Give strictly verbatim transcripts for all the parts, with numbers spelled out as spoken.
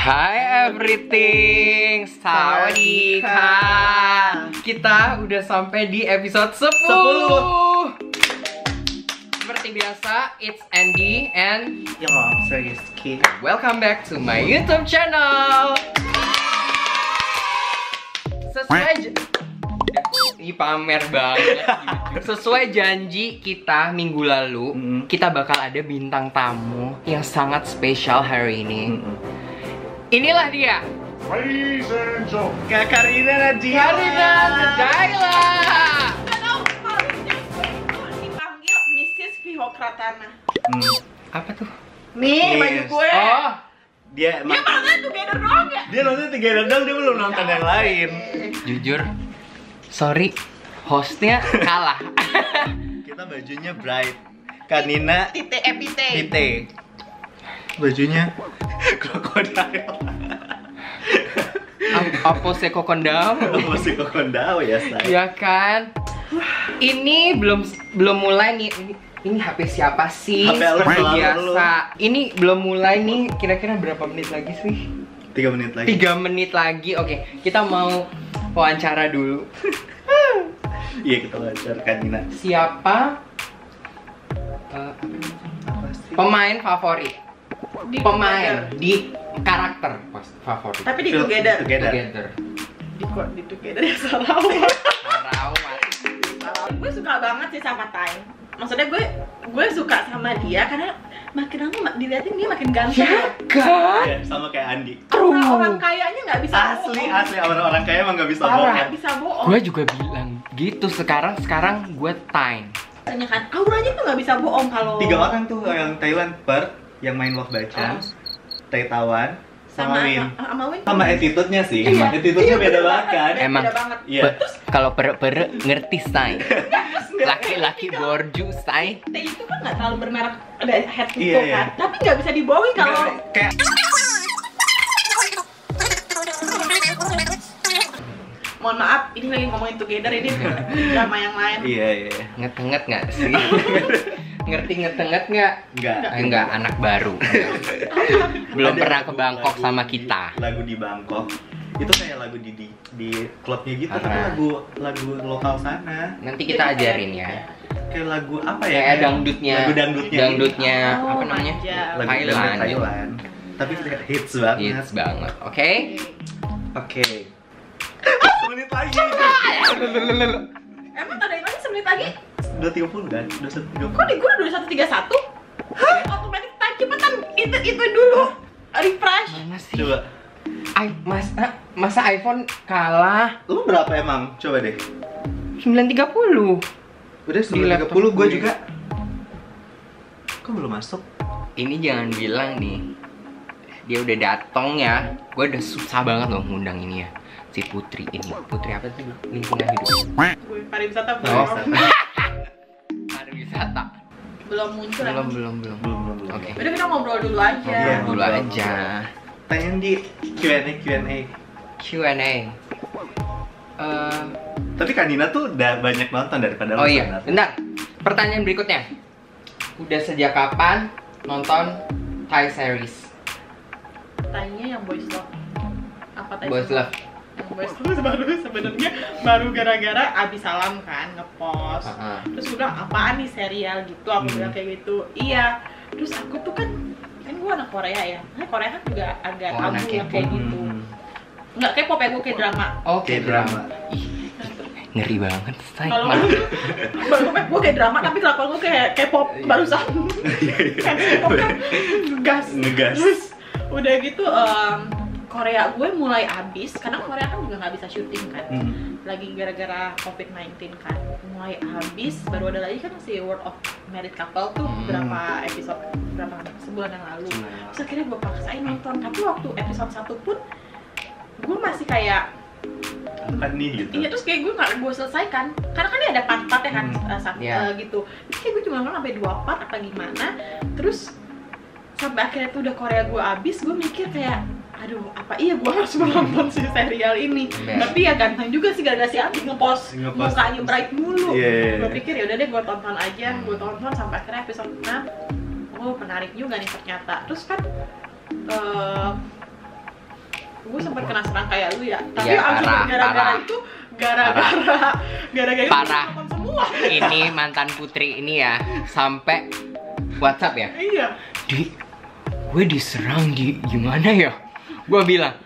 Hai everything, sawadika. Kita udah sampai di episode sepuluh. Seperti biasa, it's Andy and Yo, serious kid. welcome back to my YouTube channel. Sesuai Ih, pamer banget. Sesuai janji kita minggu lalu, Mm. kita bakal ada bintang tamu yang sangat spesial hari ini. Mm-mm. Inilah dia, Ladies and gentlemen, Kak Karina Najila. Karina Najila. Kalau dipanggil missus Vihokratana. Hmm. Apa tuh? Nih Yes. baju gue. Oh, Dia Dia emang malah together doang ya. dia nonton tiga dadang, dia belum nonton yang lain. jujur, sorry, hostnya kalah. Kita bajunya bright. Kanina Tite epite. Pite. Bajunya krokodil. Apa sih kokondam? Masih kokondao ya, say. Ya kan? Ini belum belum mulai nih. Ini, ini H P siapa sih? H P lu Seperti selalu biasa. Ini belum mulai nih. Kira-kira berapa menit lagi sih? Tiga menit lagi. Tiga menit lagi. Oke, kita mau wawancara dulu. Iya, kita wawancara Kanina. Siapa eh, Apa sih? pemain favorit? Di Pemain together. di karakter pas- favorit. Tapi di together. Together. Together. Di kok di together ya salah. Parau, mati. Gue suka banget sih sama Time. Maksudnya gue gue suka sama dia karena makin lama mak- diliatin dia makin ganteng. Ya kan? Iya, sama kayak Andi. Orang orang kayaknya nggak bisa Asli, bohong. asli orang-orang kaya emang nggak bisa Parah. bohong. Nggak bisa bohong. Gue juga bilang gitu. Sekarang sekarang gue time. Tanya kan, auranya tuh nggak bisa bohong kalau Tiga orang tuh yang Thailand per yang main Wak Bacan, Taitawan, sama sama Win. sama Win. Sama attitude-nya sih. Iya. Attitude-nya Iya, beda bener banget kan. beda Emang. banget. Iya. Be- kalau pere-pere ngerti say. Laki-laki borju say. Teh itu kan nggak terlalu bermerek ada head gitu Iya, iya. kan, tapi nggak bisa dibohongi kalau Kayak mohon maaf ini lagi ngomongin together ini drama yang lain. iya iya. Nget-nget nggak sih? Ngerti nget-nget nggak? Enggak. Eh, enggak, anak baru. Belum Ada pernah ke lagu- Bangkok lagu sama di- kita. Lagu di Bangkok. Itu kayak lagu di di, di klubnya gitu, tapi Ah. lagu lagu lokal sana. Nanti kita ajarin ya. Kayak lagu apa ya? Kayak dangdutnya. Lagu dangdutnya. Dangdutnya Oh, apa namanya? manja. Lagu Thailand. dangdut Thailand. Tapi kayak hits banget. Hits banget. Oke. Oke. Semenit lagi. Emang ada yang lagi semenit lagi? Udah tiga puluh kan? Udah satu tiga Kok puluh. di gue udah dua satu tiga satu? Otomatis time cepetan itu itu dulu refresh. Mana sih? Coba. I, masa masa iPhone kalah Lu berapa emang? Coba deh. sembilan tiga puluh. Udah Di sembilan tiga laptop puluh gue gue. juga. Kok belum masuk? Ini jangan bilang nih dia udah datang ya. Gue udah susah banget loh ngundang ini ya. Si Putri ini. Putri apa sih? Lingkungan hidup. Gue pariwisata Oh. belum Pariwisata. belum muncul. Belum emang. belum belum. Belum belum belum. Oke. Udah kita ngobrol dulu aja. Iya. Dulu ngobrol. aja. Tanya di Q and A Q and A. Q and A. Eh, Tapi Kanina tuh udah banyak nonton daripada oh lu iya, sebenarnya. bentar. Pertanyaan berikutnya. Udah sejak kapan nonton Thai series? Tanya yang boys love. Apa tadi? Boys Love. Yang boys love baru sebenarnya baru gara-gara abis salam kan ngepost. Heeh. Terus gue bilang apaan nih serial gitu, aku Hmm. bilang kayak gitu. Iya. Terus aku tuh kan kan gue anak Korea ya. Nah, Korea kan juga agak Oh, tabu anak yang K-pop. kayak gitu. Hmm. Nggak kayak pop ya, gue kayak drama. Oke, Kayak drama. Ih, ngeri banget, say. Kalau Malu. baru gue kayak drama tapi kelakuan gue kayak K-pop barusan. Kayak K-pop kan ngegas. Ngegas. Terus udah gitu em, Korea gue mulai abis karena Korea kan juga nggak bisa syuting kan. Hmm. Lagi gara-gara covid sembilan belas kan mulai habis, baru ada lagi kan si World of Married Couple tuh Hmm. berapa episode, berapa sebulan yang lalu. Terus akhirnya gue paksain nonton, tapi waktu episode satu pun gue masih kayak Apa nih gitu? iya, terus kayak gue nggak gue selesaikan karena kan dia ada part-partnya kan. Hmm. uh, sat- Iya. uh, gitu terus kayak gue cuma nonton sampai dua part apa gimana, terus sampai akhirnya tuh udah Korea gue abis, gue mikir kayak aduh apa iya gue harus menonton si serial ini. Bener. Tapi ya ganteng juga sih gara-gara si Abi ngepost Ngepost. mukanya bright mulu. Iya, iya, iya. Gue pikir ya udah deh gue tonton aja, gue tonton sampai akhirnya episode enam. Oh menarik juga nih ternyata. Terus kan eh, penasaran kayak lu ya. Tapi Iya, abis parah, gara-gara parah. itu gara-gara gara-gara itu Parah. nonton semua. Ini mantan Putri ini ya sampai WhatsApp ya. Iya. Di, gue diserang di gimana ya? Gue bilang,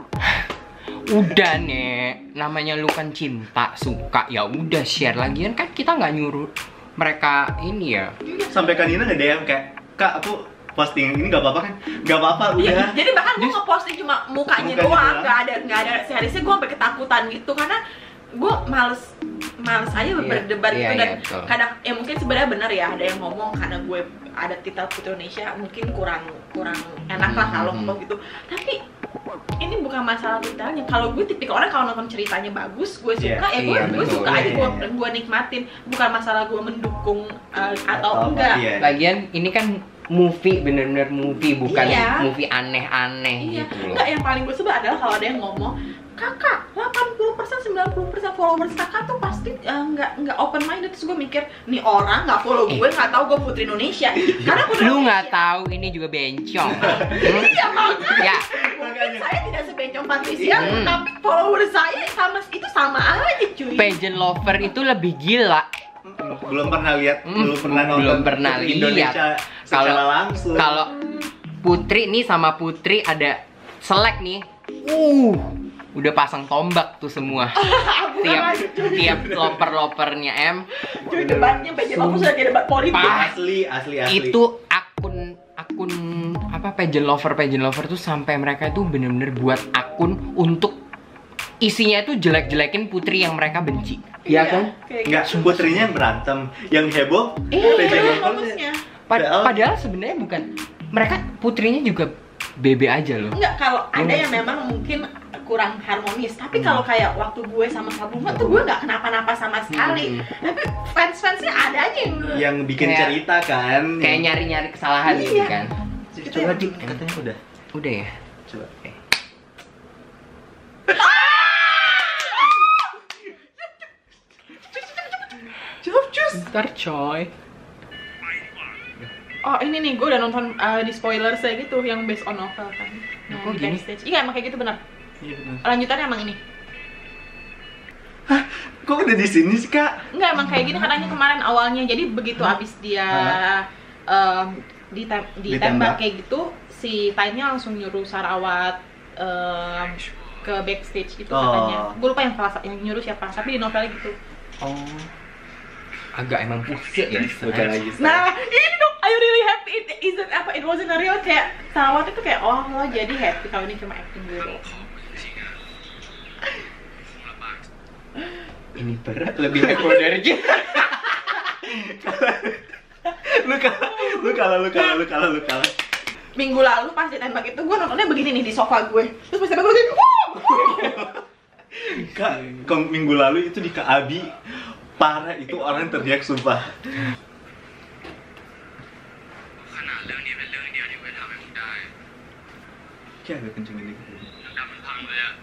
udah nek, namanya lu kan cinta, suka, ya udah share lagian kan kita nggak nyuruh mereka ini ya. Sampai Kanina nge-D M kayak, "Kak, aku posting ini nggak apa-apa kan?" "Nggak apa-apa, Iya, udah." jadi bahkan gue ngeposting cuma mukanya, Mukanya doang, doang. nggak ada nggak ada seharusnya gue sampai ketakutan gitu karena gue males males aja Iya, berdebat iya, gitu dan iya, betul. kadang ya mungkin sebenarnya benar ya ada yang ngomong karena gue ada titel Putri Indonesia mungkin kurang kurang enak lah kalau Hmm. ngomong gitu tapi ini bukan masalah titelnya. Kalau gue tipikal orang kalau nonton ceritanya bagus gue suka Iya, ya gue iya, gue betul, suka iya, aja gue iya. gue nikmatin bukan masalah gue mendukung uh, atau Atau enggak. iya. Lagian ini kan movie, bener-bener movie, bukan Iya. movie aneh-aneh Iya, gitu loh. enggak yang paling gue sebel adalah kalau ada yang ngomong kakak delapan puluh persen sembilan puluh persen followers kakak tuh pasti uh, nggak nggak open minded terus gue mikir nih orang nggak follow gue nggak tahu gue Putri Indonesia karena Putri Lu nggak Indonesia- tahu ini juga bencong. iya makanya Ya, mungkin saya tidak sebencong Patricia Hmm. tapi followers saya sama itu sama aja cuy. pageant lover itu lebih gila. Belum pernah lihat, Hmm, belum pernah nonton belum pernah Putri lihat. Indonesia secara Kalau- langsung. Kalau Putri nih sama Putri ada selek nih. Uh, udah pasang tombak tuh semua. tiap tiap loper-lopernya M Cuy debatnya pageant lover sudah kayak debat politik. Parah. asli, asli, asli. itu akun akun apa pageant lover pageant lover tuh sampai mereka itu bener-bener buat akun untuk isinya itu jelek-jelekin Putri yang mereka benci. Iya kan? kayak Enggak, gitu. putrinya yang berantem, yang heboh. Iya, pageant iya, lovernya. fokusnya. Pad- Padahal- padahal sebenarnya bukan, mereka Putrinya juga bebe aja loh. Enggak, kalau ada Hmm. yang memang mungkin kurang harmonis. Tapi kalau kayak waktu gue sama Kak Bunga tuh gue nggak kenapa-napa sama sekali. Hmm. Tapi fans-fansnya ada aja yang Yang bikin Kayak- cerita kan. Kayak nyari-nyari kesalahan gitu Iya. kan. Coba di katanya udah. Udah ya. Coba. Eh. Ntar coy. oh ini nih gue udah nonton uh, di spoiler saya gitu yang based on novel kan. Yang Kok di gini? backstage. Iya emang kayak gitu benar. Iya benar. Lanjutannya emang ini. Kok udah di sini sih, Kak? Enggak emang kayak gini katanya kemarin awalnya. Jadi begitu abis dia um, ditem- ditembak Ditembak. kayak gitu, si Tainnya langsung nyuruh Sarawat um, ke backstage gitu Oh. katanya. Gue lupa yang salah yang nyuruh siapa, tapi di novelnya gitu. Oh. Agak emang pusing ya. Baca lagi. Nah, ini dong, I really happy it isn't apa it wasn't a real kayak Sarawat itu kayak oh lo jadi happy kalau ini cuma acting gue doang. Ini berat lebih heboh dari kita. Lu kalah, lu kalah, lu kalah, lu kalah, lu kalah. Minggu lalu pas ditembak itu gue nontonnya begini nih di sofa gue. Terus pas tembak gue gini, wuh! Kak, kom- minggu lalu itu di Kak Abi parah itu orang teriak sumpah. ขนาดเรื่องนี้เป็นเรื่องเดียวที่เคยทำให้ผมได้ Kayak agak kenceng ini. ทำมันพังเลยอะ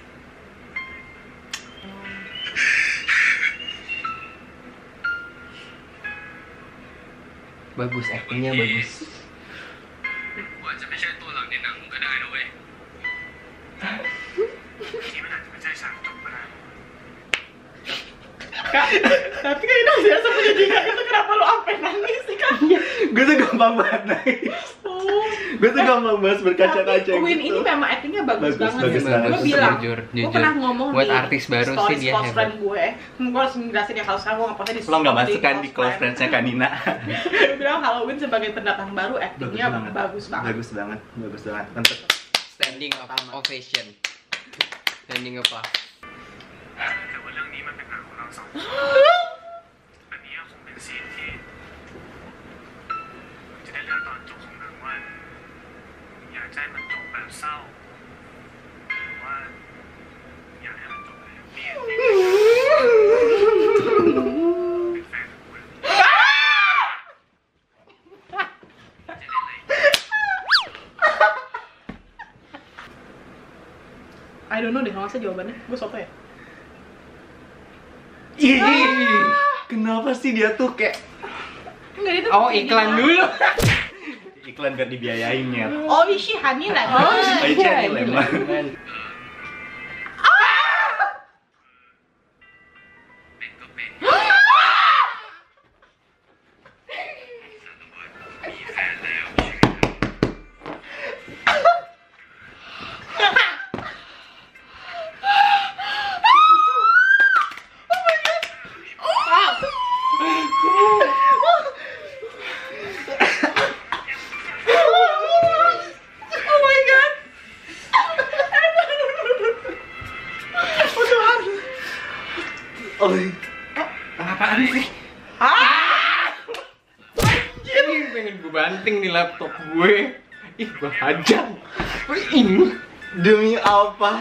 Bagus, actingnya bagus. กว่าจะไม่ใช่ตัวหลักในหนังก็ได้นะเว้ยที่มันอาจจะไม่ใช่ฉากจบก็ได้ Kak, tapi kan ini hasilnya sama jadinya itu kenapa lo sampai nangis sih Kak? Gue tuh gampang banget nangis. Oh. Gue tuh gampang banget berkaca-kaca Tapi Win gitu. ini memang actingnya bagus, Bagus, banget bagus sih. banget. Gue bilang, Jujur, gue jujur. pernah ngomong Buat di artis baru sih stories dia close hebat. friend gue. Gue harus ngejelasin ya kalau sekarang gue nggak postnya di Lo nggak story masuk kan di close friends-nya Kanina? Gue bilang Halloween sebagai pendatang baru actingnya banget. bagus banget. Bagus banget, bagus banget. Mantep. Standing ovation. Standing apa? แต่ว่าเรื่องนี้มันเป็นหนังของเราสองคนอันนี้คงเป็นซีนที่ผมจะได้เลือกตอนจบของหนังว่าอยากจะให้มันจบแบบเศร้าหรือว่าอยากให้มันจบแบบแฮปปี้เป็นแฟนกับคุณจะเล่นอะไร I don't know deh, nggak usah jawabannya. Gue soto ya. Ih, kenapa sih dia tuh kayak Enggak itu. Oh, iklan dulu. iklan biar dibiayain ya? Oh, isi Hani lah. Oh, iya, lemah. Oh, Apaan sih? Ah! Ini pengen gue banting nih laptop gue. Ih, gue hajar. Ini demi apa?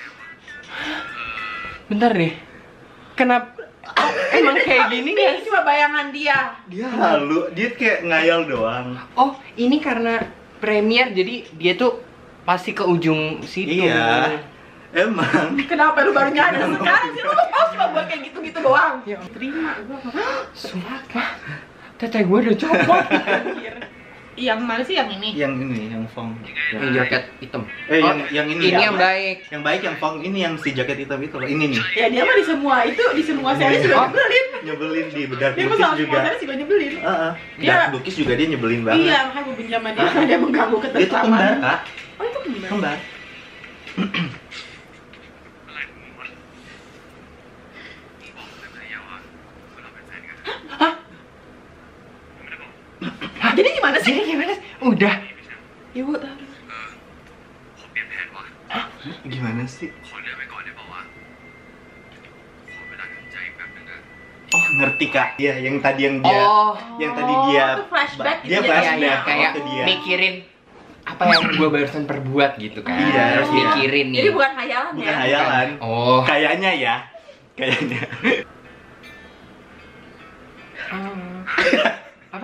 bentar deh. Kenapa? Emang kayak gini Ini guys? cuma bayangan dia. Dia halu, dia kayak ngayal doang. Oh, ini karena premier jadi dia tuh pasti ke ujung situ. Iya. Emang. Kenapa lu baru nyadar sekarang sih? Lu tuh pas cuma buat kayak gitu-gitu doang. Ya, Terima gua. sumpah. Teteh gue udah copot. Anjir. Yang mana sih yang ini? Yang ini, yang Fong. Yang jaket hitam. Eh, Oh, yang yang ini. Ini yang baik. Yang baik yang Fong ini yang si jaket hitam itu loh. Ini nih. Ya dia mah di semua itu, di semua series juga Oh. nyebelin. Nyebelin di bedak Dia mah lukis sama juga. semua series juga nyebelin. Heeh. Dia- Dark lukis juga dia nyebelin banget. Iya, makanya gue benci sama dia karena dia mengganggu Dia tuh kembar, ketentraman. Kak. Oh itu kembar. Kembar. อะไรของมึงวะบอกเลยภรรยาว่าเราเป็นแฟนกัน Hah? ไม่ได้บอก Hah, jadi gimana sih? Jadi gimana? Udah. Ya bu, tahu. เออขอเปลี่ยนแผนวะ Gimana sih? ขอเลื่อนไปก่อนได้ป่าวะขอเวลาทำใจอีกแป๊บนึงอะ Oh, ngerti, Kak. Iya, yang tadi yang dia Oh, yang tadi dia itu flashback dia gitu flashback. jadinya. ya, kayak waktu dia. mikirin apa yang gue barusan perbuat gitu kan. Iya, harus iya. mikirin nih. Jadi bukan hayalan bukan ya? hayalan. Oh. Kayaknya ya. Kayaknya. Apa?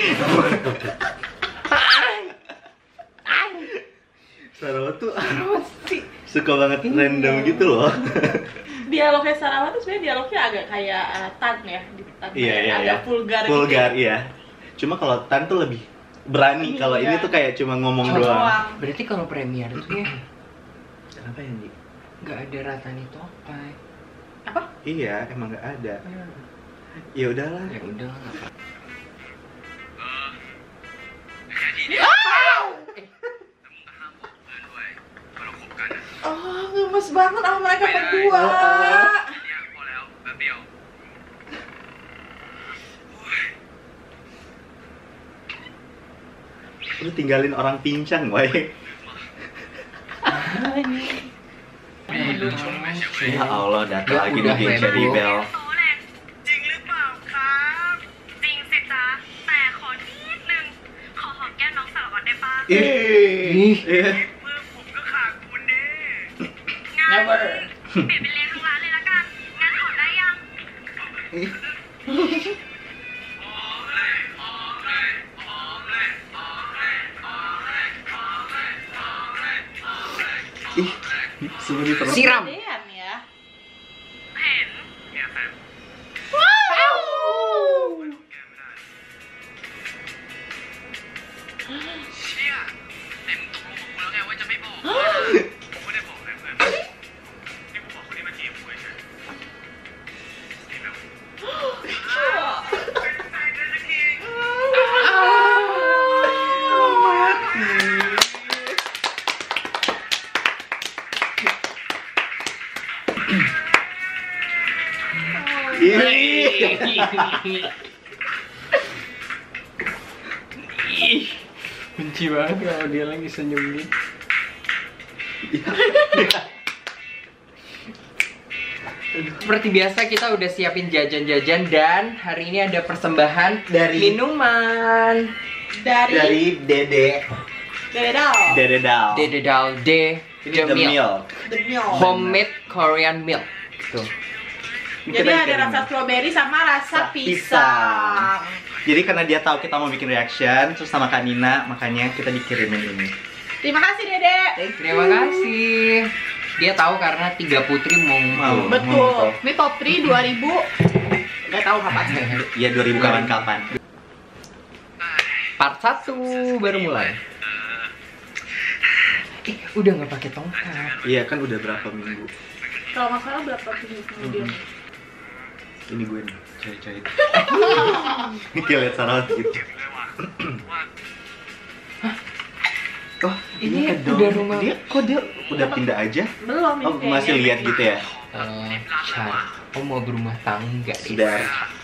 Sarawak tuh Apa sih? suka banget Iya. random gitu loh. Dialognya Sarawak tuh sebenarnya dialognya agak kayak uh, Tan ya, di Tan Iya, kayak iya, agak iya. vulgar, Vulgar, gitu. iya. Cuma kalau Tan tuh lebih berani. Kalau Iya. ini tuh kayak cuma ngomong Cuma doang. Doang. Berarti kalau premier tuh ya Kenapa ya, Ji? nggak ada Ratani Topai. Apa? Iya, emang nggak ada. Ya udahlah. Ya udah nggak apa. เออแค่ทีเนี้ยแต่มึงก็ห้ามบอกเพื่อนด้วยว่าเราคบกันอะ Oh, gemes banget sama mereka berdua. เนี่ยพอแล้วแป๊บเดียว Lu tinggalin orang pincang, woy. Ya Allah, datang Ya lagi udah, nih Geng Cherry heboh. Bell. โตแหละจริงหรือเปล่าครับ จริงสิจ๊ะแต่ขอนิดนึงขอหอมแก้มน้องสารวัตรได้ปะ Ih, Ih. eh. เพื่อนผมก็ขาดคุณเด้ Never. เปลี่ยนเป็นเลี้ยงทั้งร้านเลยละกันงั้นขอได้ยัง Ih, sebenarnya terus. Siram. Kegedean ya. เห็นเนี่ยแฟน Wow. แกไม่ได้เชี่ยไหนมึงตกลงกับกูแล้วไงว่าจะไม่บอกกูไม่ได้บอกเลยเพื่อนที่กูบอกคนนี้มาจีบกูเฉยๆนี่แบบเป็นแฟนกันสักที Ih. Ih, benci banget kalau dia lagi senyum nih. Seperti biasa kita udah siapin jajan-jajan dan hari ini ada persembahan Dari- minuman Dari Dari Dede. Dedal. Dede Dal. Dede Dal De Ini The the Milk milk. The Milk. Homemade Korean Milk. Tuh. Ini Jadi kita ada bikin rasa ini. strawberry sama rasa Rasa pisang. pisang. Jadi karena dia tahu kita mau bikin reaction terus sama Kak Nina, makanya kita dikirimin ini. Terima kasih Dede. Terima kasih. Dia tahu karena tiga putri mau Mau. Betul. Ini top tiga dua ribu. Gak tahu kapan. Iya dua ribu kapan-kapan. Part satu baru mulai. Eh, udah nggak pakai tongkat. Iya kan udah berapa minggu. Kalau nggak salah berapa minggu kemudian? Ini gue nih, cahit-cahit. Ini kayak liat Sarawak gitu. เลยว่ะว่า Oh, Ini ke dong. udah rumah. Dia kok dia udah pindah aja? Belum ini Oh, masih kayaknya. lihat gitu ya? Eh, Char, aku mau berumah tangga deh. Sudah.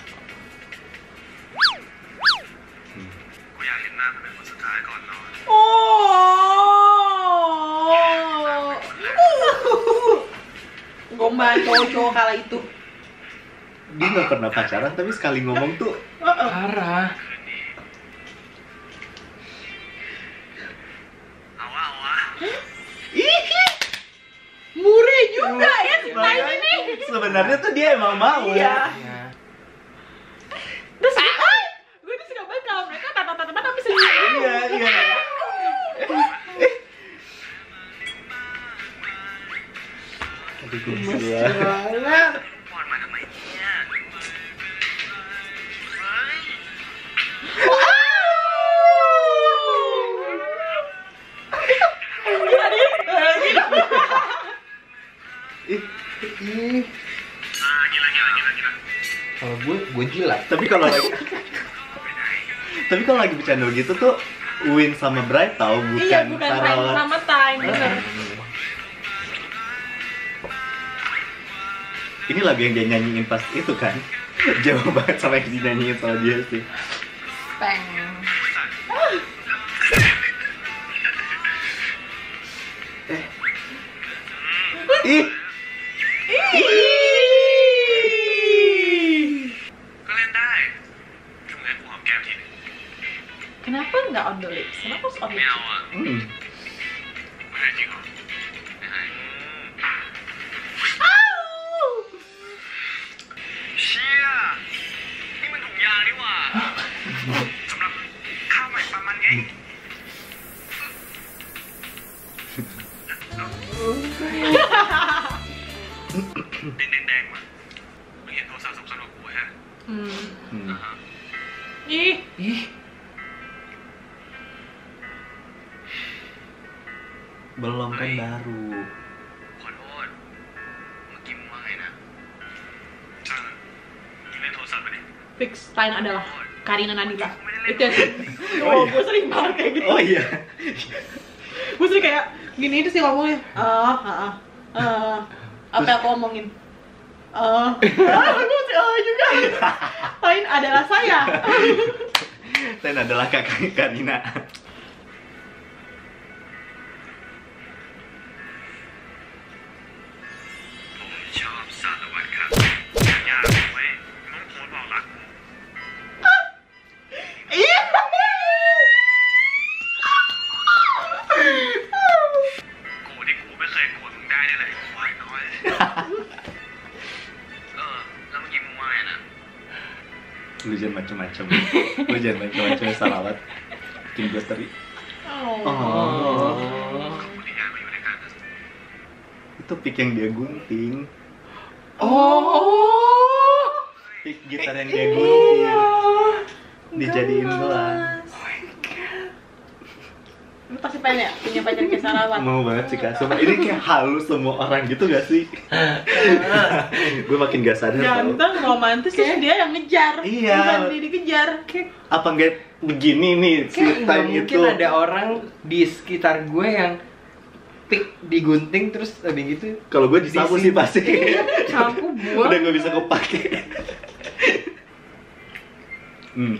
กูอยากเห็นหน้ามันเป็นคนสุดท้ายก่อนนอน Oh. Gombal cowok-cowok kala itu. dia nggak pernah pacaran tapi sekali ngomong tuh Parah. เอาวะเอาวะ Murah juga ya si Tai ini. sebenarnya tuh dia emang mau. Iya. Ya. Terus ay, gue tuh suka banget kalau mereka tata-tata tapi sendiri. Iya, iya. Aduh, gemes banget. ปอนมาทำไมเนี่ยเฮ้ย Ih, Ih, อ่ากินละกินละกินละกินละ kalau gue gue jilat. tapi kalau lagi tapi kalau lagi bercanda gitu tuh Win sama Bright tahu bukan, Iya, bukan time Sarawat. sama time, bener. Ini lagu yang dia nyanyiin pas itu kan jauh banget sama yang dinyanyiin sama dia sih. Peng. Ih, ก็เล่นได้ทำงั้นกูหอมแก้มทีนึง Kenapa nggak on the lips? Kenapa harus on ไม่ the เอา lips? อ่ะ hmm. ไม่ให้จริงเหรอไม่ให้เชี่ยนี่มันถุงยางนี่หว่าสำหรับข้าวใหม่ปลามันไงแดงแดงๆว่ะมึงเห็นโทรศัพท์สำคัญกว่ากูฮะ Hmm. Hmm. อ่าฮะ Ih, Ih, Belum kan baru. ขอโทษเมื่อกี้มึงว่าไงนะช่างมันมึงเล่นโทรศัพท์ไปดิ fix time adalah Karina Nadila. Itu ya. Oh, gue sering banget kayak gitu. Oh iya. Gue sering kayak gini itu sih ngomongnya. Ah, ah, ah. Apa yang aku omongin? Ah, ah, gue sih ah juga. Tain adalah saya. Dan adalah kakak Karina. ผมชอบสารวัตรครับอยากเว้ยน้องโพสต์บอกรัก Iya. กูที่กูไม่เคยโกรธมึงได้นี่แหละควายน้อย เออ แล้วเมื่อกี้มึงว่าไงนะ Lu jangan macam-macam. Lu jangan macam-macam salawat. Bikin gue teri. Oh. Oh. คนที่ย้ายมาอยู่ด้วยกันนะ Itu pick yang dia gunting. oh, Pick gitar yang dia gunting. Dijadiin gelas. Lu pasti pengen ya punya pacar kayak Sarawat. Mau banget sih kak. Sumpah ini kayak halus semua orang gitu gak sih? Gue makin gak sadar tau. Ganteng, romantis, terus dia yang ngejar. Iya. Bukan dia dikejar. Apa nggak begini nih si kayak nggak time mungkin itu? ada orang di sekitar gue yang pik digunting terus habis gitu. Kalau gue disapu Di sih sini. pasti. Sapu buang. Udah nggak bisa kepake. Hmm.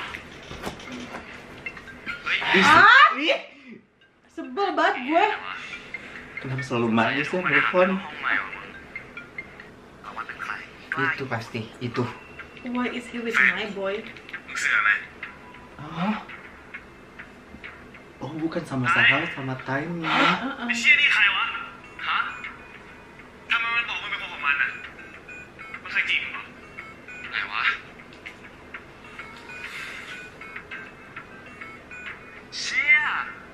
เฮ้ย Ih, Ah! ih, Sebel banget gue. แต่ว่า Kenapa selalu manis ya มา telepon? ห้องใหม่หรอมึงเอาว่าเป็นใครกล้า Itu pasti, itu. Why is he with my boy? มึงเสือไหม Hah? Oh bukan sama Sahal sama Time ya. ไอ้เชี่ยนี่ใครวะ ฮะทำไมมันบอกมันเป็นคนของมันอ่ะมันเคยจีบมึงเหรอไหนวะ เชี่ย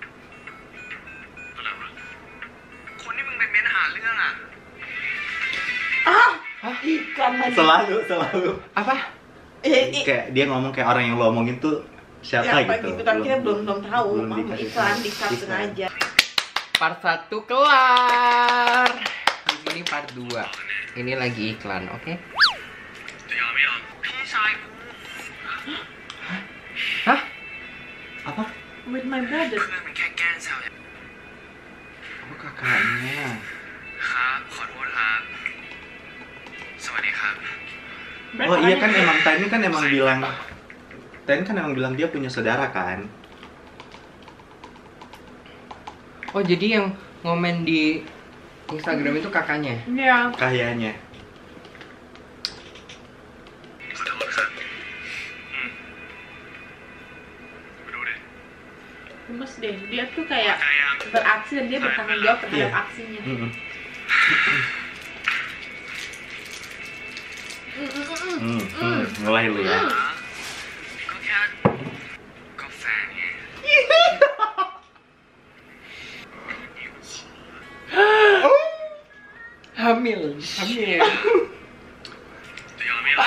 อะไรวะคนที่มึงไปเม้นหาเรื่องอ่ะ Ah, iklan lagi. Selalu selalu. Apa? Eh, eh, Kayak dia ngomong kayak orang yang lo omongin tuh siapa siapa gitu. gitu kan kita belum belum tahu. belum Mau dikasih iklan tahu. di cut Iklan. sengaja. Part satu kelar. Di sini part dua. Ini lagi iklan, oke? จะยอมไม่ยอมพี่ชายกู Hah? Apa? With my brother. เพื่อนมันแค่แกล้งแซวเนี่ย Oh kakaknya. ครับขอโทษครับ สวัสดีครับ Oh iya kan emang Time kan emang bilang Time kan emang bilang dia punya saudara kan. Oh, jadi yang ngomen di Instagram itu kakaknya? Iya. Kayaknya. deh. Dia tuh kayak beraksi dan dia bertanggung jawab terhadap Iya. aksinya. Mm-mm. Mm, mm, mm, mm. Hmm, hmm, mulai lu ya. ก็แค่ก็แฟนไง Hamil, hamil. 这样没有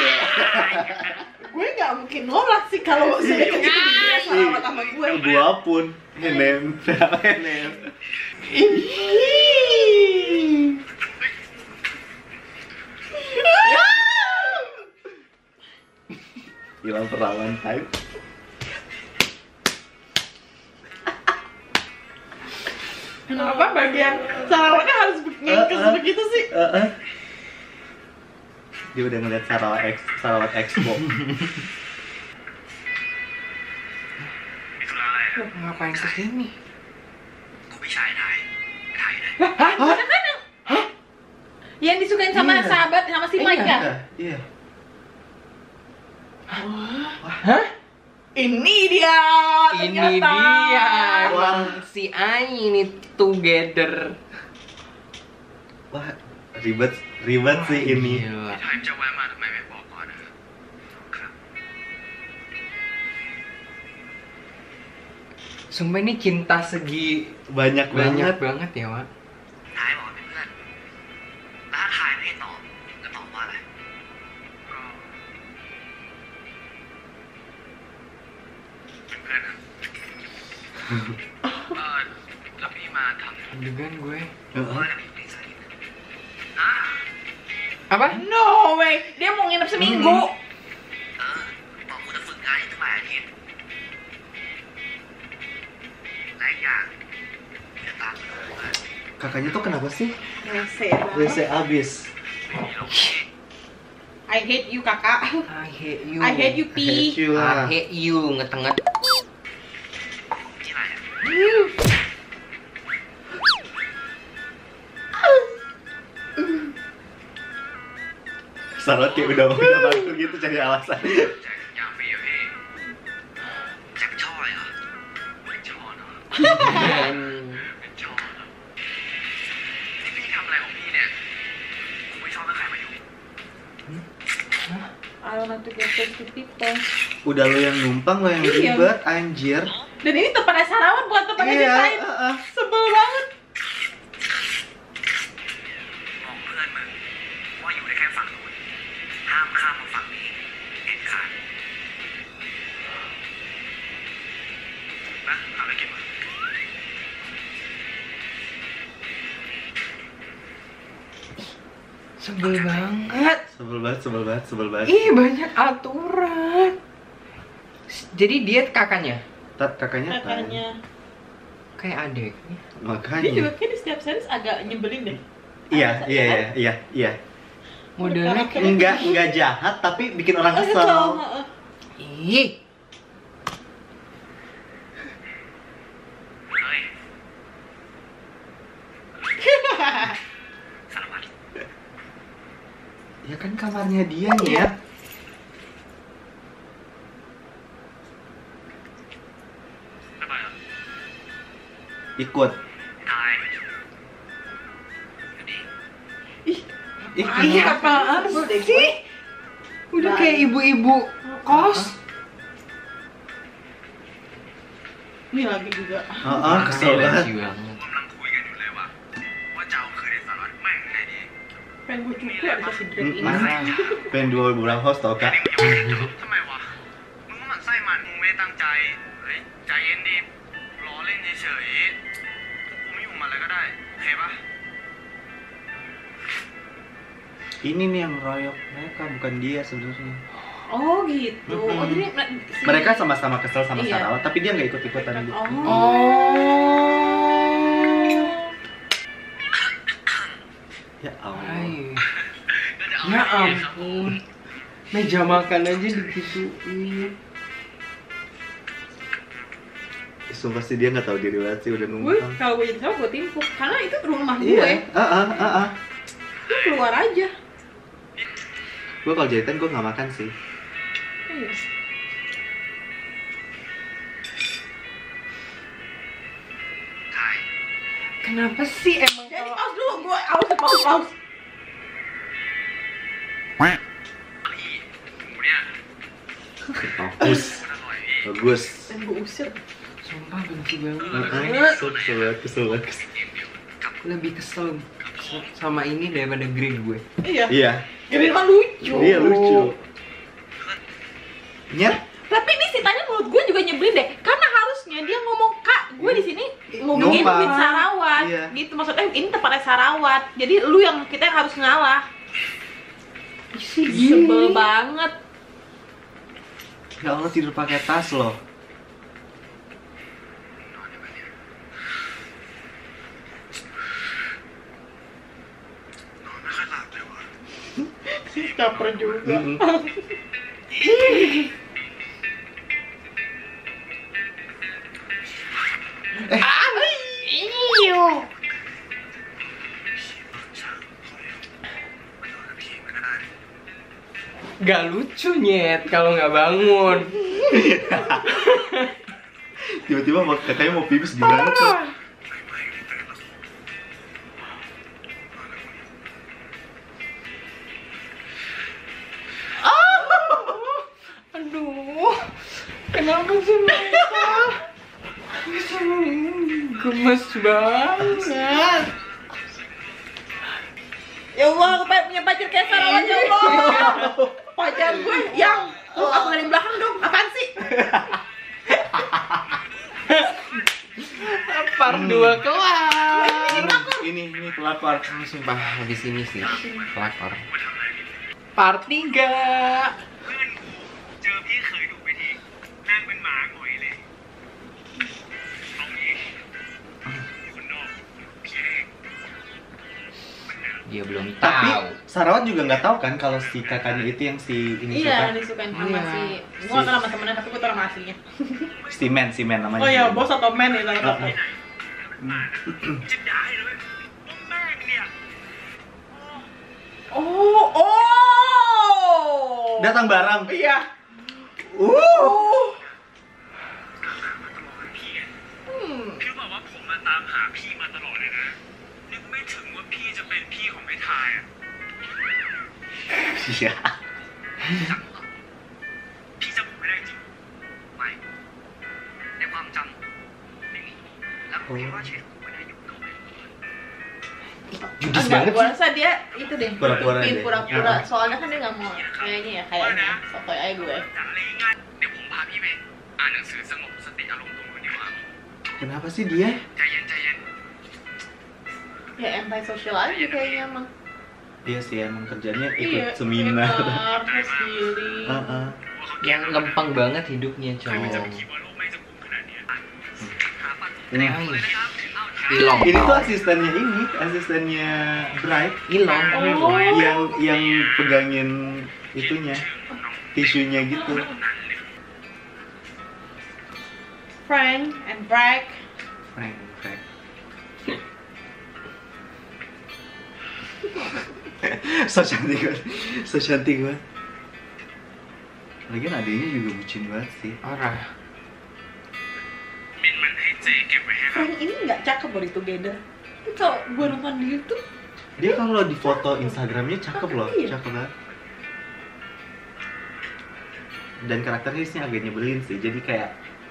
Gue nggak mungkin nolak sih kalau sudah kayak gitu dia selamat sama gue. Gua pun Henem, Henem. Hilang perawan type. Kenapa bagian sarawaknya harus ngengkes Uh, uh. begitu sih? Heeh. Dia udah ngeliat Sarawak Ex, Sarawak Expo. มีธุระอะไรอะ Loh, ngapain kesini? กูพี่ชายถ่ายถ่ายอยู่ไหน Hah? Mana kan yang yang disukain sama Iya. sahabat sama si Mike ya? Iya. Hah? Ini dia. Ini ternyata. dia, Wah. emang si Ai ini together. Wah, ribet, ribet sih ini. Gila. ถ่ายจะแวะมาทำไมไม่บอกก่อนอะครับ Sumpah ini cinta segi Banyak, banyak banget. banget ya, Wak. ถ่ายบอกเป็นเพื่อนแล้วถ้าถ่ายไม่ให้ตอบจะตอบว่าอะไรก็เป็นเพื่อนนะเออแล้วพี่มาทำ Dengan gue. เพราะว่าจะมีนิสัยนะ Apa? No way. Dia mau nginep seminggu. เออบอกกูจะฝึกงานอีกตั้งหลายอาทิตย์และอีกอย่างกูจะตามกูด้วย Kakaknya tuh kenapa sih? Rese Rese banget. abis. I hate you kakak. I hate you. I hate you P. Hate you I lah. hate you ngetenget. ที่ไหนอะ Sarawak kayak udah udah bagus gitu cari alasan. แจ็คอยากฟรีเหรอพี่แจ็คชอบอะไรเหรอไม่ชอบเนอะ Dan ไม่ชอบเนอะนี่พี่ทำอะไรของพี่เนี่ยกูไม่ชอบให้ใครมายุ่ง I don't want to get close to people. Udah lo yang numpang, lo yang Iya. ribet, anjir. Dan ini tempatnya Sarawak bukan tempatnya Iya, Ceritain. heeh. Sebel banget. บอกเพื่อนมึงว่าอยู่ได้แค่ฝั่งนู้นห้ามข้ามมาฝั่งนี้เด็ดขาดนะหาอะไรกินมั้ย sebel banget. Sebel banget, sebel banget, sebel banget. Ih, banyak aturan. Jadi dia kakaknya, Tat kakaknya kan. Kakaknya. kayak adik. Dia Makanya. juga kayak di setiap series agak nyebelin deh. Iya, Ada iya, kan? iya, iya, iya. Modelnya kayak Enggak, enggak jahat tapi bikin orang Oh, kesel. heeh. ih. เฮ้ยสารวัตร Ya kan kamarnya dia nih ya. ไม่ไปหรอ Ikut. ตายดี Ih, Ih, apaan sih? Udah kayak ibu-ibu kos. Ini lagi juga. Heeh, kesel banget. Lucu banget. กำลังคุยกันอยู่เลยว่าว่าจะเอาคืนไอ้สารวัตรแม่งไงดี Pengen gue juga dikasih drag ini. Mm-mm. Pengen dua bulan host tau แค่ kak. นี้มึงยังไม่ได้จบทำไมวะมึงก็หมั่นไส้มันมึงไม่ได้ตั้งใจเฮ้ยใจเย็นดิรอเล่นเฉยๆกูไม่ยุ่งมันอะไรก็ได้โอเคปะ Ini nih yang royok mereka, bukan dia sebenarnya. Oh gitu. Mm-mm. Oh jadi si- Mereka sama-sama kesel sama Iya. Sarawak, tapi dia nggak ikut-ikutan gitu. Oh. Oh. Ya Allah. Hai. Ya ampun. Meja makan aja digituin. Sumpah sih dia nggak tahu diri banget sih udah Gue numpang. kalau gue jadi sama gue timpuk karena itu rumah gue. Iya, ah ah ah ah. Gue keluar aja. Gue kalau jahitan gue nggak makan sih. Iya. Kenapa sih emang Jadi kalau pause dulu, gue harus pause pause. พี่หมูเนี่ย Bagus. มันอร่อยพี่ Bagus. Dan gue usir. sumpah benci banget. Heeh. Kesel, kesel banget, kesel banget. เกมเดียวกับ Lebih kesel sama ini daripada green gue. Iya. Iya. Gini mah lucu. Iya lucu. Nyet. Tapi ini ceritanya menurut gue juga nyebelin deh. Karena harusnya dia ngomong kak, gue di sini ngomongin Numpang. duit Sarawat. Iya. Gitu maksudnya ini tempatnya Sarawat. Jadi lu yang kita yang harus ngalah. Sebel banget. Ya Allah tidur pakai tas loh. Caper juga. Mm-mm. Eh, Iyo. พี่มันได้ Gak lucu nyet kalau nggak bangun. tiba-tiba mau- kakaknya mau pipis gimana tuh? ไม่ไม่แต่ละคน Aduh, kenapa sih mereka? Gemes banget. Ya Allah, aku pengen punya pacar kayak Sarawat ya Allah. Pacar gue yang oh, aku dari belakang dong. Apaan sih? Part dua kelar. Ini ini pelakor. Ah, sumpah habis ini sih pelakor. Part tiga. เพื่อนกูเจอพี่เคยถูกไปทีนั่งเป็นหมาหงอยเลยเอางี้คนนอกพี่เองมันนะ Dia belum Tapi tahu. Sarawat juga nggak tahu kan kalau si kakaknya itu yang si ini Iya, siapa? disukain sama Iya. si. Gue gak tau nama temennya, tapi gue tau nama aslinya. Si Men, si Men namanya. Oh iya, bos atau men ya salah satu. จะด่าให้เลยว่าแม่งเนี่ย Oh, oh. Datang barang. Iya. Uh. พี่อะ Hmm. พี่รู้เปล่าว่าผมมาตามหาพี่มาตลอดเลยนะนึกไม่ถึงว่าพี่จะเป็นพี่ของแม่ทายอ่ะ Iya. พี่จำผมไม่ได้จริงไม่ในความจำไม่มีแล้วผมคิดว่าชีวิตผมไม่ได้อยู่กับใคร Judes Enggak, banget gue sih. rasa dia itu deh Pura-pura nutupin deh. pura-pura. Ya. Soalnya kan dia nggak mau kayaknya ya kayaknya sotoy aja gue. จากอะไรง่ายๆเดี๋ยวผมพาพี่ไปอ่านหนังสือสงบสติอารมณ์ตรงนู้นดีกว่า Kenapa sih dia? ใจเย็นใจเย็น Ya anti social aja kayaknya emang. Dia sih emang kerjanya Iya, ikut seminar. seminar, terus healing. Heeh. Yang lempeng banget hidupnya, ใครมันจะไป cowok. คิดว่าโลกไม่จะกลุ่มขนาดเนี้ยหาปัด Ini เลยนะครับเอา Ilong. ini tuh asistennya ini, asistennya Bright Hilang. Oh. yang yang pegangin itunya, tisunya gitu. Frank and Bragg. Frank, Frank. So cantik banget, so cantik banget. Lagian adiknya juga bucin banget sih. Parah. มินมันให้เจ๊เก็บไว้ให้ครับ Frank ini nggak cakep baru together. Tapi kalau gue nonton di YouTube, Dia kalau di foto Instagramnya cakep loh, Iya. cakep banget. Dan karakternya sih agak nyebelin sih, jadi kayak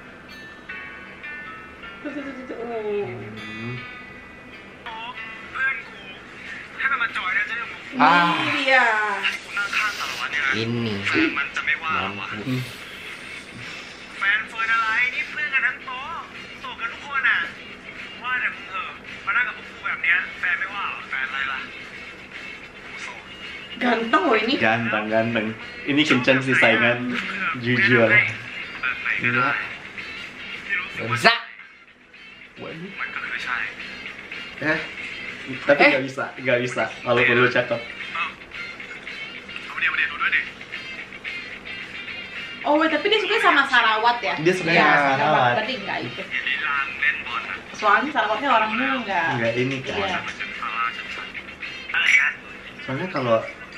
tuh, tuh, tuh, tuh, oh. hmm, เพื่อนกูให้มันมาจอยนะจะได้ผม Ah. Ini dia. กูนั่งข้างสารวัตรเนี่ยนะ Ini แฟนมันจะไม่ว่าหรอวะ mampu. แฟนเฟิร์นอะไรนี่เพื่อนกันทั้งโต๊ะโสดกันทุกคนอ่ะว่าแต่มึงเถอะมานั่งกับพวกกูแบบเนี้ยแฟนไม่ว่าเหรอแฟนอะไรล่ะกูโสด Ganteng loh ini. ganteng ganteng. Ini kencang sih saingan, jujur. แบบไหนก็ได้ที่รู้สึกว่า Bisa. มันก็คือใช่ Eh, tapi Eh. nggak bisa, nggak bisa. Kalau perlu cakep. เอ้าเอาเดี๋ยวเดี๋ยวดูด้วยดิ Oh, wait, tapi dia suka sama Sarawat ya? Dia suka Iya, sama Sarawat. Berarti enggak itu. เห็นลีลานเล่นบอลอ่ะ Soalnya Sarawatnya orangnya enggak. Nggak ini kan. Iya. มันจะซาร่าชัดๆอะไรนะ Soalnya kalau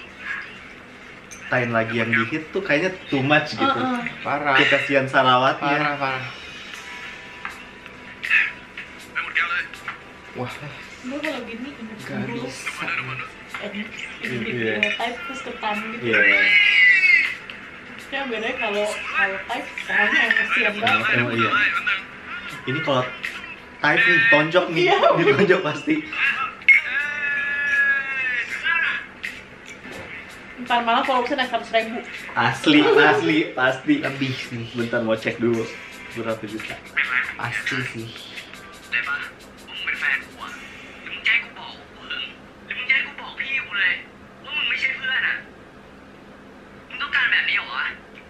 Tain lagi yang di hit tuh kayaknya too much gitu. Heeh. Parah. Kita kasihan Sarawat ya. Parah, parah. ไปหมดแก้วเลย Wah, Gue kalau gini inget gak dulu bisa. edit Iya. video type terus ketan gitu. Iya. Ya bedanya kalau kalau type orangnya emosian banget. Emang iya. Ini kalau type nih, tonjok nih, Iya. ditonjok pasti. Ntar malah followersnya naik seratus ribu. Asli, asli, pasti. Lebih sih. Bentar mau cek dulu berapa juta. Pasti sih. ได้ปะมึงเป็นแฟนกูอะหรือมึงจะให้กูบอกกูหึงหรือมึงจะให้กูบอกพี่กูเลยว่ามึงไม่ใช่เพื่อนอะมึงต้องการแบบนี้เหรอวะ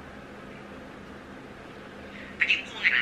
ตะกี้กูไงนะ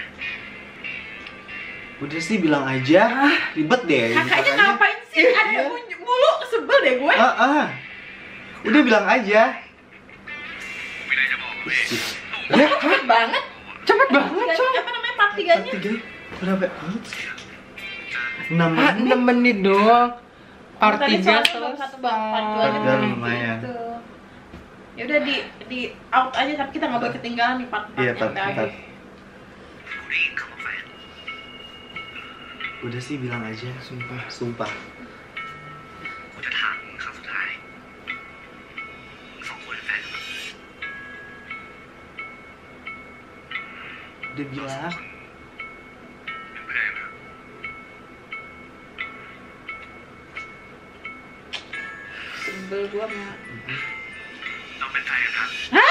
Udah sih bilang aja, ribet deh. Kakaknya ngapain sih? Ada mulu sebel deh gue. Ah, ah. Udah bilang aja. กูไม่ได้จะบอกเลย Ya, Cepet banget. cepet banget, Tiga- Cok. Apa namanya part tiganya? Tiga, berapa? Enam Ah, menit. enam menit doang. Part Tadi tiga soalnya baru satu bang, part dua Part aja dua belum lumayan. gitu. Ya udah di di out aja tapi kita nggak boleh ketinggalan nih part part Iya, yang part terakhir. part. กูได้ยินคำว่าแฟน Udah sih bilang aja, sumpah, sumpah. กูจะถามมึงครั้งสุดท้ายมึงสองคนเป็นแฟนกันปะ Udah bilang. เป็นเพื่อนกันปะ Sebel gua mah. เราเป็นแฟนกันครับ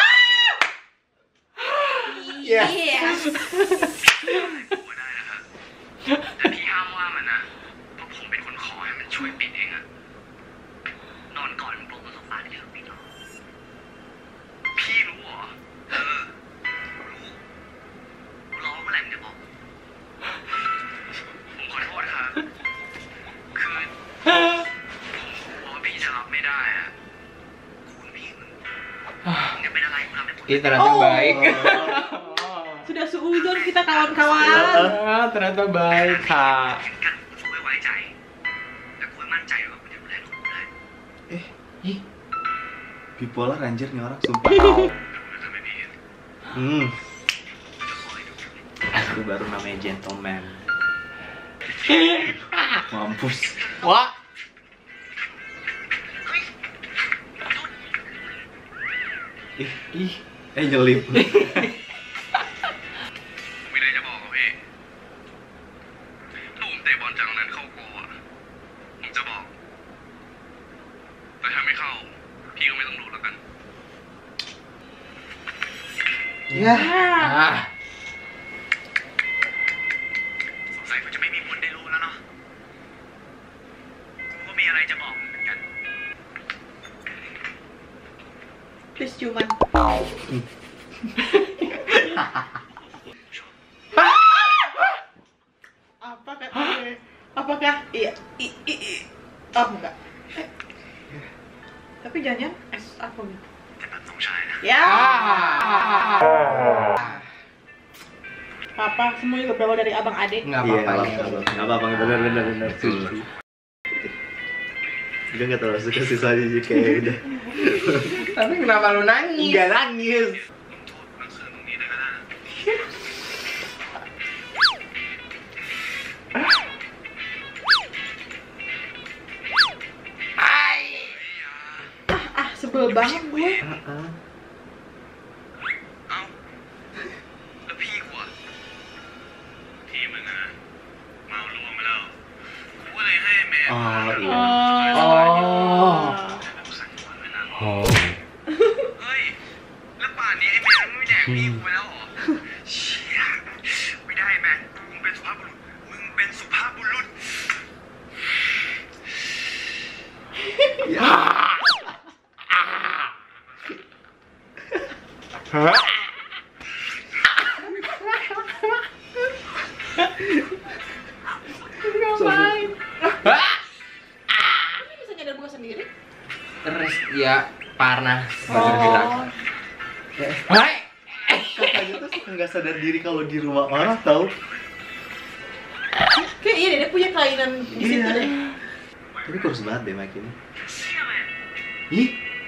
Yes. Yes. กูได้นะฮะแต่พี่ห้ามว่ามันนะเพราะผมเป็นคนขอให้มันช่วยปิดเองอะนอนก่อนมึงบอกมันสองฝ่ายไม่เลิกปิดหรอพี่รู้เหรอเออรู้กูรอเมื่อไหร่มึงจะบอกผมขอโทษครับคือผมกลัวว่าพี่จะรับไม่ได้อะคุณพี่มึงมึงจะเป็นอะไรกูทำให้ผม Ih, ternyata Oh. baik. Sudah seuzon kita kawan-kawan. Ah, ternyata baik, Kak. กันกูไม่ไว้ใจแต่กูมั่นใจว่ากูจะดูแลลูกกูได้ Eh, Ih, bipolar anjir nih orang, sumpah. กูจะทำให้พี่เห็น Hmm, กูจะคอยดู aku baru namanya gentleman. Mampus. wah. เฮ้ย Ih, Ih, eh nyelip. ผมมีอะไรจะบอกกับพี่ถ้าผมเตะบอลจากตรงนั้นเข้าโกลอ่ะผมจะบอก แต่ถ้าไม่เข้า พี่ก็ไม่ต้องดูแล้วกัน Ya. ah, สงสัยกูจะไม่มีผลได้รู้แล้วเนาะกูก็มีอะไรจะบอกมึงเหมือนกัน Please cuman. Apakah apakah iya i, i, i. Oh enggak. Eh. Tapi jangan es apa gitu. แต่แบบน้องชายนะ Ya. ah. Papa semua juga berawal dari abang adik. Nggak Iya, apa-apa. nggak apa-apa, nggak apa-apa, bener bener bener. Gue nggak terlalu suka sih soalnya sih kayak udah. Tapi kenapa lu nangis? Nggak nangis. โทษมันคืนตรงนี้เลยก็ได้นะ Ah, sebel banget gue. Heeh. เอ้าแล้วพี่กูอ่ะพี่มึงอะนะเมารวมมาแล้วกูก็เลยให้แมน Oh, มา iya. Oh. แบบสั่งสอนไว้นะ Oh. เฮ้ย แล้วป่านนี้ไอ้แมนไม่แดกพี่กูไปแล้วเหรอ เชี่ยไม่ได้แมนมึงเป็นสุภาพบุรุษ มึงเป็นสุภาพบุรุษ Hah? Ngapain? Hah? Ini bisa nyadar buka sendiri? Terus ya panas Oh. bergerak. Hai. Kakaknya tuh suka nggak sadar diri kalau di rumah orang tahu. Kayak iya deh, dia punya kelainan di situ Iya. deh. Tapi kurus banget deh makin. เชี่ยแมน Ih,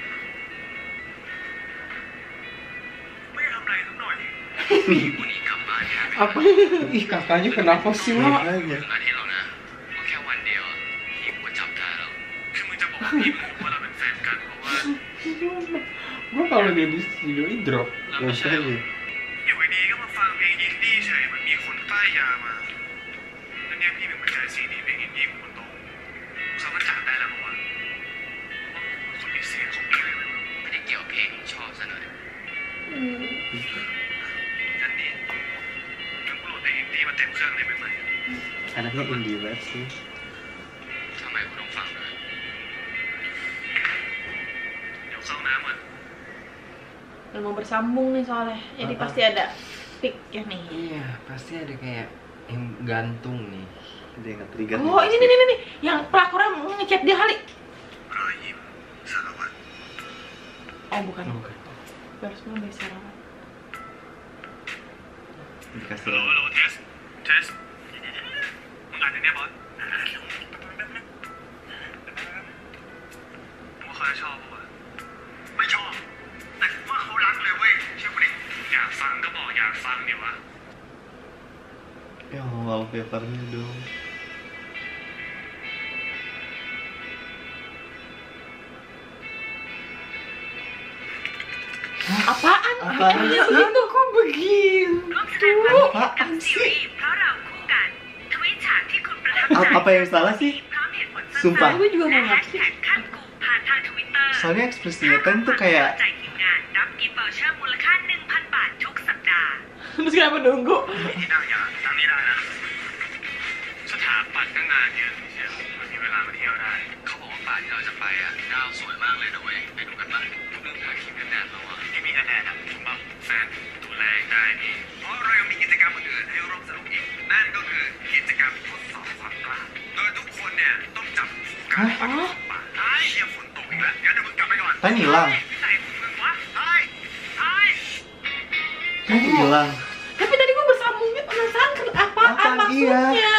ไม่ได้ทำอะไรสักหน่อยพี่กูนี่กลับบ้านแค่ไม่ Apa? Ih, kakaknya kenapa sih, Mak? makanya. ถึงอาทิตย์หรอกนะก็แค่วันเดียวพี่กูจับได้แล้วคือมึงจะบอกว่าพี่มึงรู้ว่าเราเป็นแฟนกันเพราะว่า Gue kalau dia di studio ini drop. เราไม่ใช่อยู่ดีๆก็มาฟังเพลงอินดี้เฉยเหมือนมีคนป้ายยามาแล้วเนี่ยพี่มึงมาเจอซีดีเพลงอินดี้ของคนโตเขาก็จับได้แล้วบอกว่าคนพิเศษของพี่เลยไม่ได้เกี่ยวกับเพลงชอบซะหน่อยกันดีงั้นกูโหลดเพลงอินดี้มาเต็มเครื่องเลยไหมไหม Anaknya indie banget sih. ทำไมกูต้องฟังด้วยเดี๋ยวเข้าน้ำก่อน Dan mau bersambung nih soalnya. Jadi Apa? pasti ada picknya nih. Iya, pasti ada kayak yang gantung nih. Dia nggak trigger. Oh ini nih nih nih yang pelakunya ngechat dia kali. รอยยิ้มสารวัตร Oh bukan. Bukan. Harusnya dari Sarawak. Dikasih ฮัลโหลฮัลโหลเทสเทสมึงอ่านในเนี่ยบอสว่าเขาจะชอบปะวะไม่ชอบแต่ว่าเขารักเลยเว้ยเชื่อกูดิอยากฟังก็บอกอยากฟังเดี๋ยววะ Ya wallpapernya dong. Apaan? Apaan? Dia begitu kok begitu? ร่วมแสดงความยินดีกับซีรีส์เพราะเราคู่กันทวีตฉากที่คุณประทับใจ A- Apa yang salah sih? พร้อมเหตุผลสั้น Sumpah. Gue juga ๆและ mau แฮช ngasih. แท็กขั้นกูผ่านทางทวิตเตอร์ Soalnya ekspresinya kan tuh kayak ใจทีมงานรับกิฟต์วอเชอร์มูลค่า หนึ่งพัน บาททุกสัปดาห์ Terus kenapa nunggu? ที่นั่งอย่างทางนี้ได้นะสถาปัตย์ก็งานเยอะเชียวมันมีเวลามาเที่ยวได้เขาบอกว่าป่าที่เราจะไปอ่ะดาวสวยมากเลยนะเว้ยไปดูกันบ้างเรื่องทาครีมกันแดดเราอ่ะที่มีกันแดดอ่ะถูกป่ะแฟนดูแลได้นี่เพราะเรายังมีกิจกรรมอื่นๆให้ร่วมสนุกอีกนั่นก็คือกิจกรรมทดสอบความกล้าโดยทุกคนเนี่ยต้องจับคู่กันอ๋อป่าไอ้เชี่ยฝนตกอีกแล้วงั้นเดี๋ยวมึงกลับไปก่อน Kan hilang. ใส่ของมึงวะไอ้ไอ้ Kan hilang. Tapi tadi gue bersambungnya penasaran kan apaan Apaan, maksudnya? iya.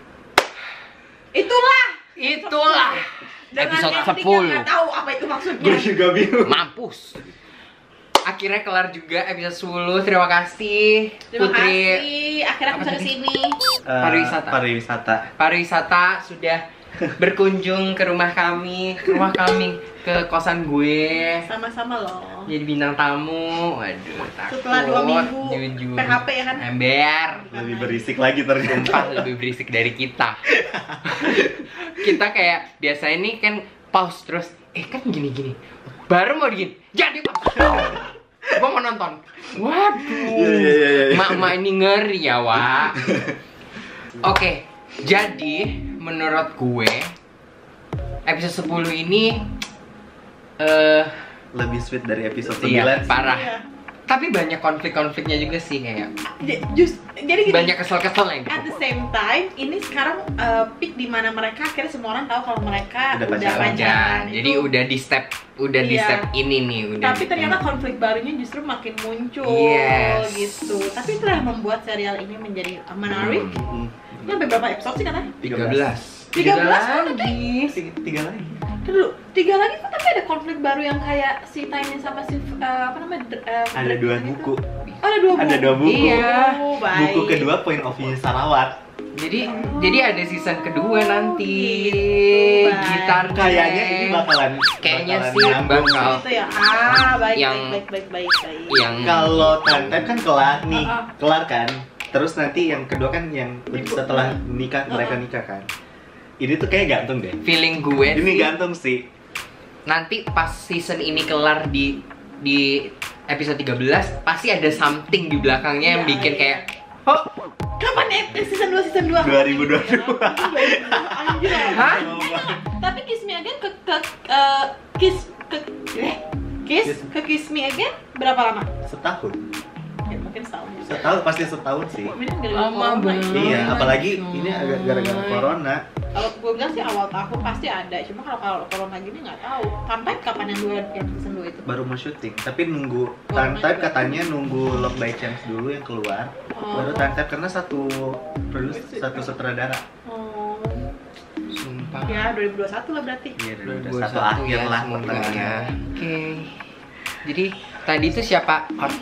Itulah. Itulah Dengan episode yang sepuluh. tiga nggak tahu apa itu maksudnya. Gue juga bingung. Mampus. Akhirnya kelar juga episode sepuluh. Terima kasih Terima Putri. kasih. Akhirnya Apa bisa tadi? kesini. Eh, Pariwisata. Pariwisata. Pariwisata sudah berkunjung ke rumah kami, ke rumah kami, ke kosan gue. Sama-sama loh. Jadi bintang tamu. Waduh, takut. Setelah dua minggu Jujur. P H P ya kan? Ember. Lebih berisik lagi ternyata. Sumpah lebih berisik dari kita. Kita kayak biasanya nih kan pause terus. Eh kan gini-gini. Baru mau digini. Jadi pause. Gua mau nonton. Waduh. Iya, iya, iya, iya. Mak-mak ini ngeri ya, Wak. Oke, jadi menurut gue episode sepuluh ini eh Lebih sweet dari episode iya, sembilan. sih. parah. Iya. Tapi banyak konflik-konfliknya juga sih kayak J- Just, jadi gini. banyak kesel-kesel yang At the gitu. same time, ini sekarang uh, peak di mana mereka akhirnya semua orang tahu kalau mereka Udah udah, pacaran. pacaran. Jadi Itu- udah di step udah di Iya. step ini nih udah. tapi di- ternyata konflik barunya justru makin muncul Yes. gitu. Tapi itulah yang membuat serial ini menjadi menarik. Hmm. Ini sampai berapa episode sih katanya? tiga belas. tiga belas kan lagi. Tiga, tiga lagi. Dulu tiga lagi kok, tapi ada konflik baru yang kayak si Tiny sama si uh, apa namanya? Uh, Ada dua itu. buku. Oh, ada dua buku. Ada dua buku. Iya. Oh, baik. Buku kedua Point of View Sarawat. Jadi jadi ada season kedua nanti. gitu, Bang. Gitar Kayaknya ini bakalan Kayaknya bakalan sih nyambung. bakal. Gitu ya. Ah, baik, Yang- baik, baik, baik, baik, baik. yang Kalau Time kan kelar nih, Uh-uh. kelar kan. Terus nanti yang kedua kan yang Ibu. setelah nikah mereka Uh-uh. nikah kan. Ini tuh kayak gantung deh. feeling gue Ini sih, gantung sih. nanti pas season ini kelar di di episode tiga belas pasti ada something di belakangnya yang Iya, bikin iya. kayak oh Kapan ya season dua season dua? dua ribu dua puluh dua. Anjir. Hah? Tapi Kiss Me Again ke ke eh, Kiss ke eh, Kiss Kiss. ke Kiss Me Again berapa lama? Setahun. Ya mungkin setahun. Setahun pasti setahun sih. Ini kan gara-gara Lama corona. banget. Iya, apalagi coy. ini agak gara-gara corona. Kalau gue bilang sih awal tahun pasti ada, cuma kalau kalau corona gini nggak tahu. Sampai kapan yang dua yang season dua itu? Baru mau syuting, tapi nunggu Corona Time juga. katanya nunggu Love by Chance dulu yang keluar. Oh. Baru Time karena satu produs satu sutradara. Oh. sumpah Ya dua ribu dua puluh satu lah berarti. Iya, dua ribu udah dua puluh satu satu akhir ya, lah semoga pertengahan. ya. Oke. Jadi tadi itu siapa kon-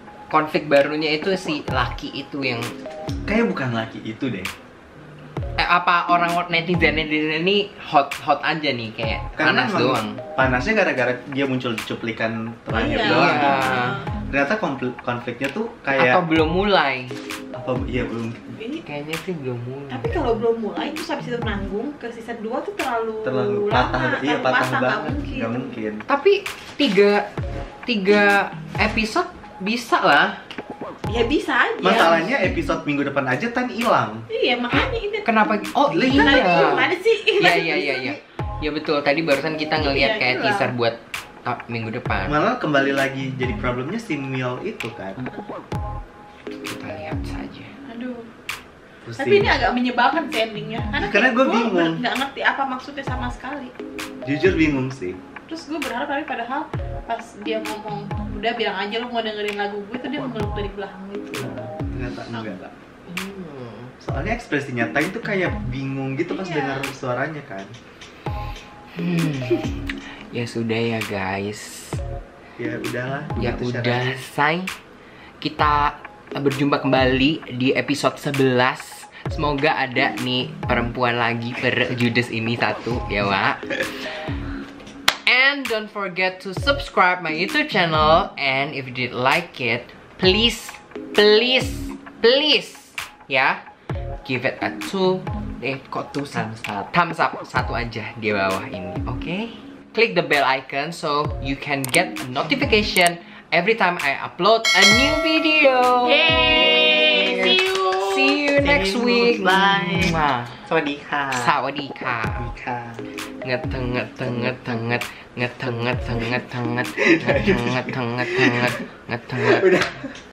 konflik barunya itu si laki itu yang Kayak bukan laki itu deh. eh apa orang netizen netizen ini hot hot aja nih kayak Karena panas emang doang. Panasnya gara-gara dia muncul di cuplikan terakhir Iya. doang. Iya. Ternyata konflik- konfliknya tuh kayak Atau belum mulai? apa? Iya belum. Ini Kayaknya sih belum mulai. tapi kalau belum mulai terus habis itu nanggung ke season dua tuh terlalu Terlalu lama, patah, iya terlalu patah nggak banget. mungkin. Gak mungkin. Tapi tiga tiga episode bisa lah. Ya bisa aja. Masalahnya episode minggu depan aja Tan hilang. Iya makanya ini. Kenapa? Oh Lah, iya. Gimana sih? Iya iya iya iya. Ya betul. Tadi barusan kita ngelihat Iya, kayak hilang. teaser buat uh, minggu depan. Malah kembali lagi jadi problemnya si Mil itu kan. Kita lihat saja. Aduh. Pusing. Tapi ini agak menyebalkan sih endingnya. Karena, Karena kayak gua gua bingung. nggak- nggak ngerti apa maksudnya sama sekali. Jujur bingung sih. Terus gue berharap tapi padahal pas dia ngomong udah bilang aja lu mau dengerin lagu gue itu dia meluk dari belakang gitu. Ternyata enggak lah. Hmm. Soalnya ekspresinya Tan itu kayak bingung gitu pas Iya. dengar suaranya kan. Hmm. Ya sudah ya guys. Ya udahlah. Ya begitu udah caranya. say. Kita berjumpa kembali di episode sebelas. Semoga ada nih perempuan lagi per Judes ini satu ya Wak. And don't forget to subscribe my YouTube channel. And if you did like it, please, please, please, ya, give it a two. Eh, kok two thumbs up? Thumbs up satu aja di bawah ini, oke? Click the bell icon so you can get a notification every time I upload a new video. Yay! See you. See you next you. week. Bye. Mwah. สวัสดีค่ะสวัสดีค่ะสวัสดีค่ะ ngeteng ngeteng ngeteng nget ngeteng ngeteng ngeteng nget ngeteng ngeteng ngeteng ngeteng ngeteng ngeteng